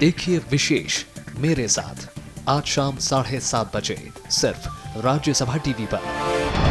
देखिए विशेष मेरे साथ आज शाम 7:30 बजे सिर्फ राज्यसभा टीवी पर।